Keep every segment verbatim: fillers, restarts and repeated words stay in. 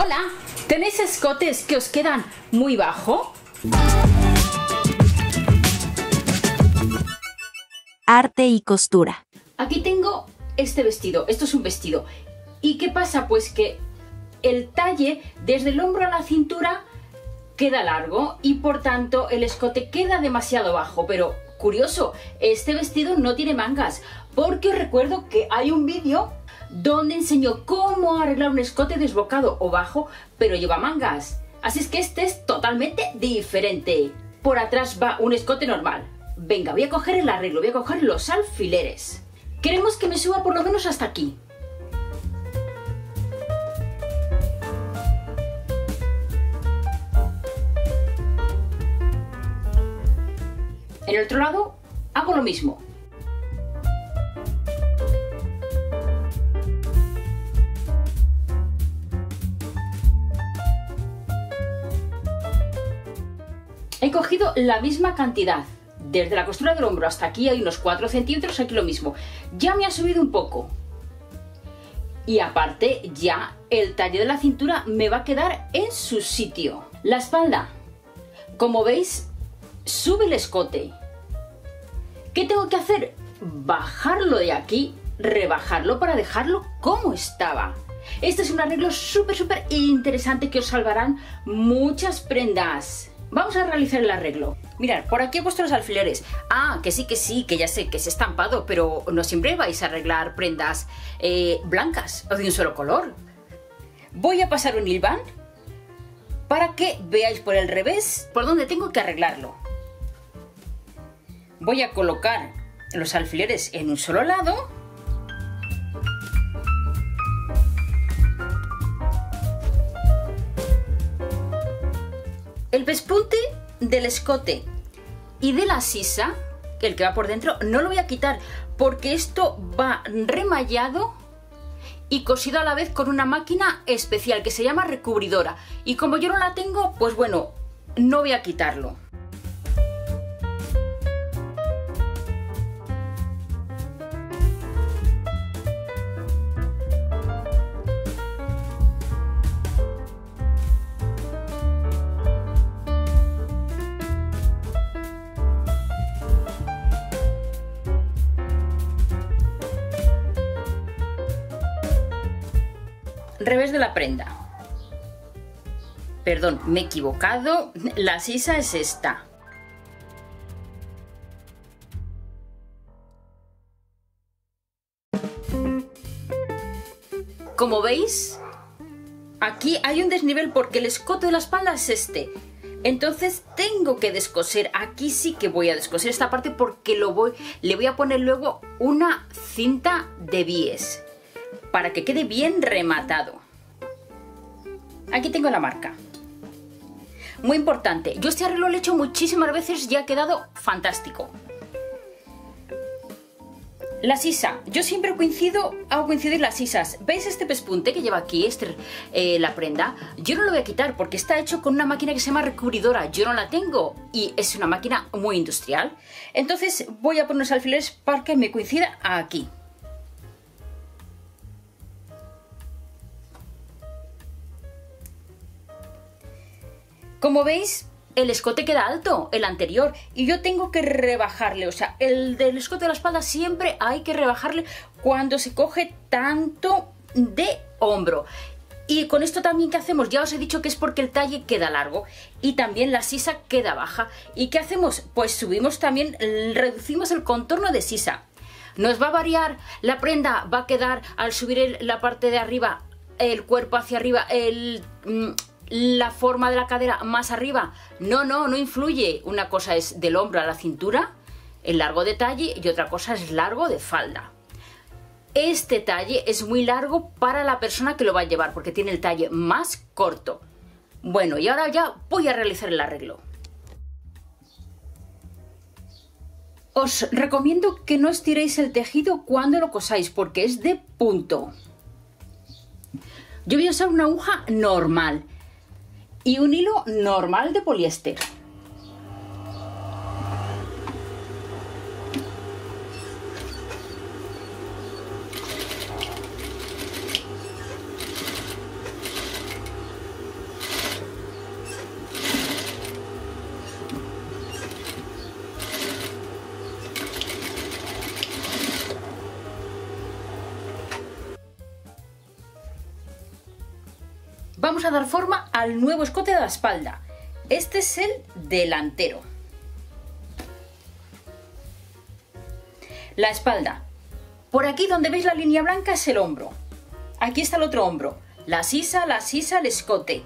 Hola, ¿tenéis escotes que os quedan muy bajo? Arte y costura. Aquí tengo este vestido, esto es un vestido. ¿Y qué pasa? Pues que el talle desde el hombro a la cintura queda largo y por tanto el escote queda demasiado bajo, pero curioso, este vestido no tiene mangas, porque os recuerdo que hay un vídeo donde enseño cómo arreglar un escote desbocado o bajo, pero lleva mangas. Así es que este es totalmente diferente. Por atrás va un escote normal. Venga, voy a coger el arreglo, voy a coger los alfileres. Queremos que me suba por lo menos hasta aquí. En el otro lado hago lo mismo. He cogido la misma cantidad. Desde la costura del hombro hasta aquí hay unos cuatro centímetros, aquí lo mismo. Ya me ha subido un poco. Y aparte ya el talle de la cintura me va a quedar en su sitio. La espalda, como veis, sube el escote. ¿Qué tengo que hacer? Bajarlo de aquí, rebajarlo para dejarlo como estaba. Este es un arreglo súper súper interesante que os salvarán muchas prendas. Vamos a realizar el arreglo. Mirad, por aquí he puesto los alfileres. Ah, que sí, que sí, que ya sé que es estampado, pero no siempre vais a arreglar prendas eh, blancas o de un solo color. Voy a pasar un hilván para que veáis por el revés por dónde tengo que arreglarlo. Voy a colocar los alfileres en un solo lado. El pespunte del escote y de la sisa, el que va por dentro, no lo voy a quitar porque esto va remallado y cosido a la vez con una máquina especial que se llama recubridora. Y como yo no la tengo, pues bueno, no voy a quitarlo. Revés de la prenda. Perdón, me he equivocado. La sisa es esta. Como veis, aquí hay un desnivel porque el escote de la espalda es este. Entonces tengo que descoser. Aquí sí que voy a descoser esta parte porque lo voy, le voy a poner luego una cinta de bies para que quede bien rematado. Aquí tengo la marca. Muy importante, yo este arreglo lo he hecho muchísimas veces y ha quedado fantástico. La sisa, yo siempre coincido, hago coincidir las sisas. ¿Veis este pespunte que lleva aquí, este, eh, la prenda? Yo no lo voy a quitar porque está hecho con una máquina que se llama recubridora. Yo no la tengo y es una máquina muy industrial. Entonces voy a poner los alfileres para que me coincida aquí. Como veis, el escote queda alto, el anterior, y yo tengo que rebajarle, o sea, el del escote de la espalda siempre hay que rebajarle cuando se coge tanto de hombro. Y con esto también, ¿qué hacemos? Ya os he dicho que es porque el talle queda largo y también la sisa queda baja. ¿Y qué hacemos? Pues subimos también, reducimos el contorno de sisa. Nos va a variar la prenda, va a quedar al subir el, la parte de arriba, el cuerpo hacia arriba, el... Mmm, la forma de la cadera más arriba. No, no, no influye. Una cosa es del hombro a la cintura, el largo de talle, y otra cosa es largo de falda. Este talle es muy largo para la persona que lo va a llevar porque tiene el talle más corto. Bueno, y ahora ya voy a realizar el arreglo. Os recomiendo que no estiréis el tejido cuando lo cosáis porque es de punto. Yo voy a usar una aguja normal y un hilo normal de poliéster. vamos a dar forma al nuevo escote de la espalda. Este es el delantero. La espalda. Por aquí donde veis la línea blanca es el hombro. Aquí está el otro hombro. La sisa, la sisa, el escote.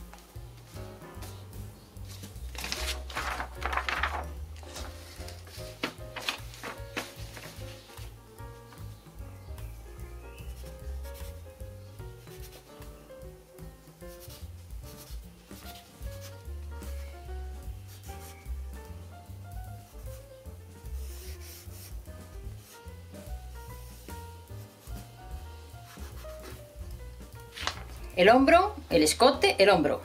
El hombro, el escote, el hombro.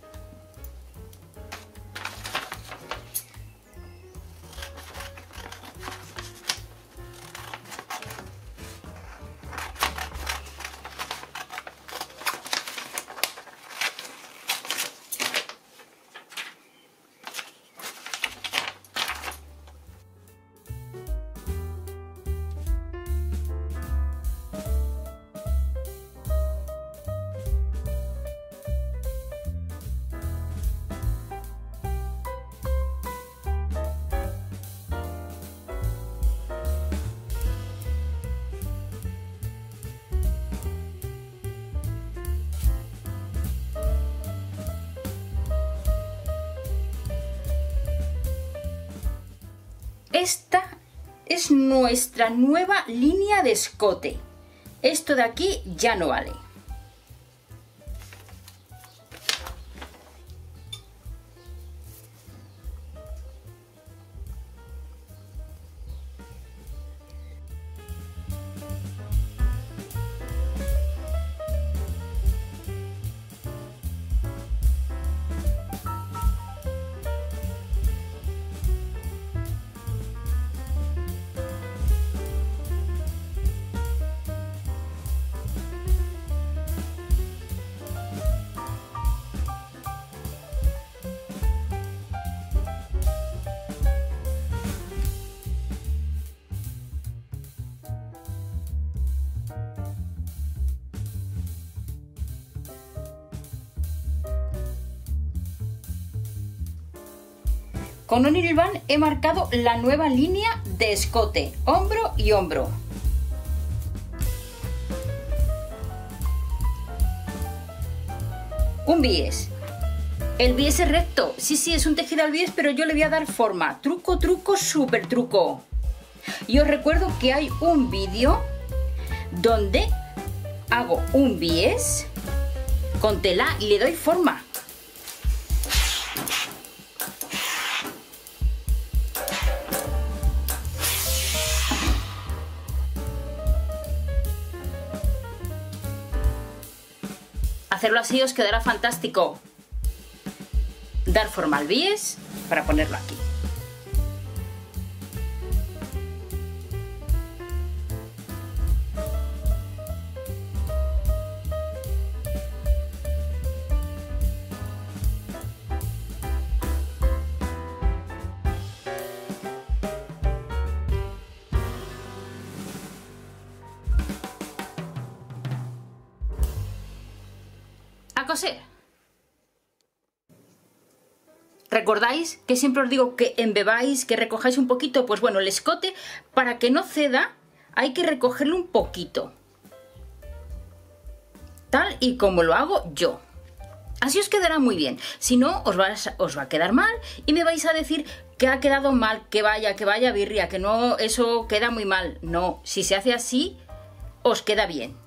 Esta es nuestra nueva línea de escote. Esto de aquí ya no vale. Con un hilván he marcado la nueva línea de escote, hombro y hombro. Un bies. El bies es recto. Sí, sí, es un tejido al bies, pero yo le voy a dar forma. Truco, truco, súper truco. Y os recuerdo que hay un vídeo donde hago un bies con tela y le doy forma. Hacerlo así os quedará fantástico. Dar forma al bies para ponerlo aquí. A coser. ¿Recordáis que siempre os digo que embebáis, que recojáis un poquito? Pues bueno, el escote, para que no ceda, hay que recogerlo un poquito. Tal y como lo hago yo. Así os quedará muy bien. Si no, os va, a, os va a quedar mal y me vais a decir que ha quedado mal, que vaya, que vaya birria, que no, eso queda muy mal. No, si se hace así, os queda bien.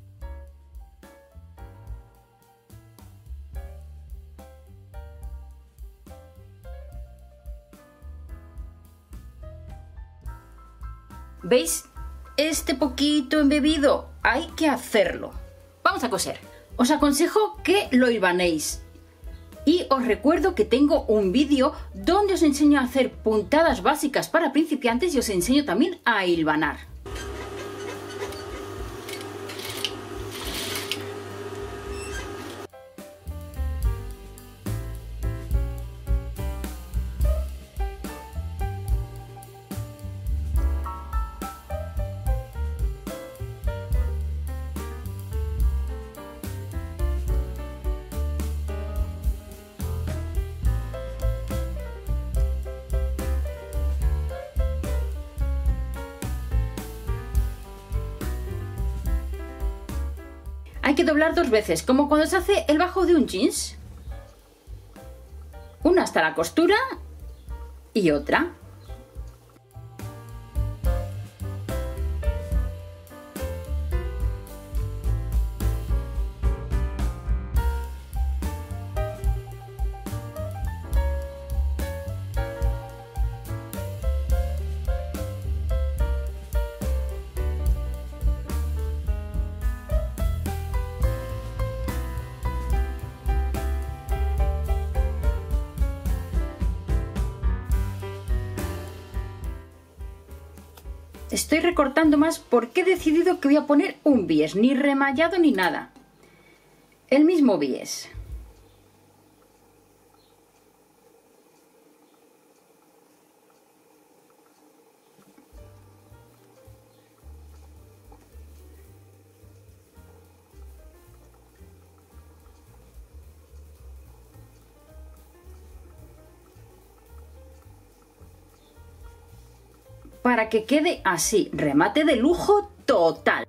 ¿Veis? Este poquito embebido hay que hacerlo. Vamos a coser. Os aconsejo que lo hilvanéis. Y os recuerdo que tengo un vídeo donde os enseño a hacer puntadas básicas para principiantes y os enseño también a hilvanar. hay que doblar dos veces, como cuando se hace el bajo de un jeans. Una hasta la costura y otra. Estoy recortando más porque he decidido que voy a poner un bies, ni remallado ni nada. El mismo bies. Para que quede así, remate de lujo total.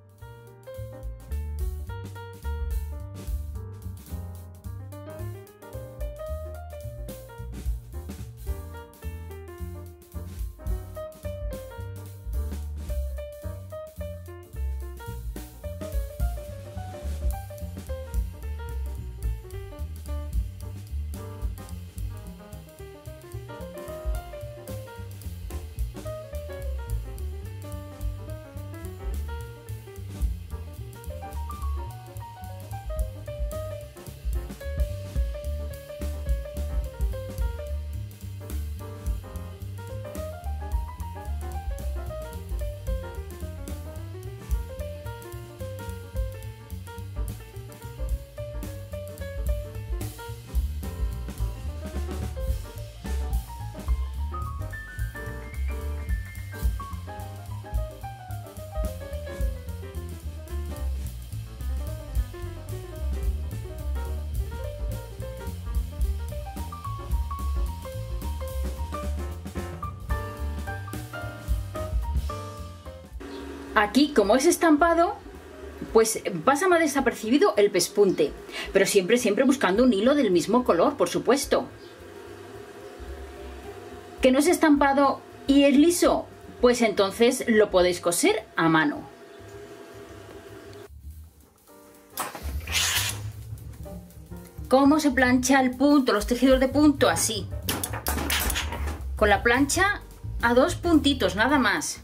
Aquí, como es estampado, pues pasa más desapercibido el pespunte, pero siempre, siempre buscando un hilo del mismo color, por supuesto. ¿Que no es estampado y es liso? Pues entonces lo podéis coser a mano. ¿Cómo se plancha el punto, los tejidos de punto? Así. Con la plancha a dos puntitos, nada más.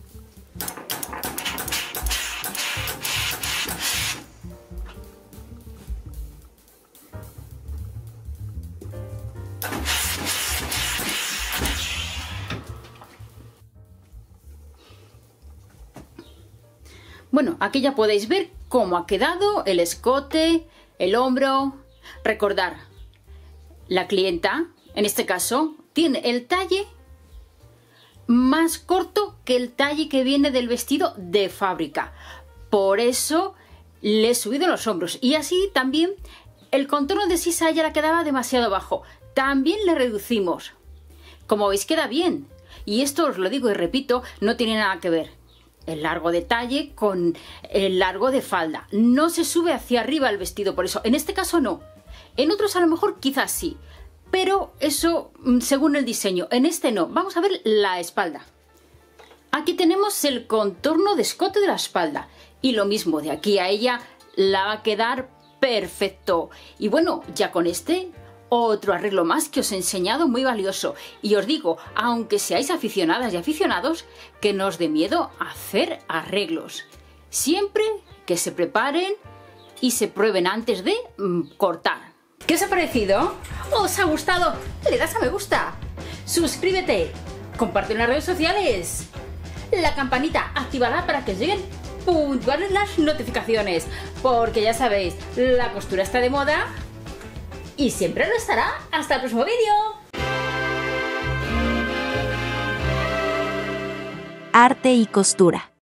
Bueno, aquí ya podéis ver cómo ha quedado el escote, el hombro. Recordar, la clienta, en este caso, tiene el talle más corto que el talle que viene del vestido de fábrica. Por eso le he subido los hombros. Y así también el contorno de sisa ya la quedaba demasiado bajo. También le reducimos. Como veis, queda bien. Y esto os lo digo y repito, no tiene nada que ver el largo de talle con el largo de falda. No se sube hacia arriba el vestido, por eso. En este caso no. En otros a lo mejor quizás sí. Pero eso según el diseño. En este no. Vamos a ver la espalda. Aquí tenemos el contorno de escote de la espalda. Y lo mismo, de aquí a ella la va a quedar perfecto. Y bueno, ya con este, otro arreglo más que os he enseñado muy valioso. Y os digo, aunque seáis aficionadas y aficionados, que no os dé miedo hacer arreglos. Siempre que se preparen y se prueben antes de mm, cortar. ¿Qué os ha parecido? ¿Os ha gustado? ¿Le das a me gusta? Suscríbete, comparte en las redes sociales. La campanita, actívala para que os lleguen puntuales las notificaciones. Porque ya sabéis, la costura está de moda y siempre lo estará. ¡Hasta el próximo vídeo! Arte y costura.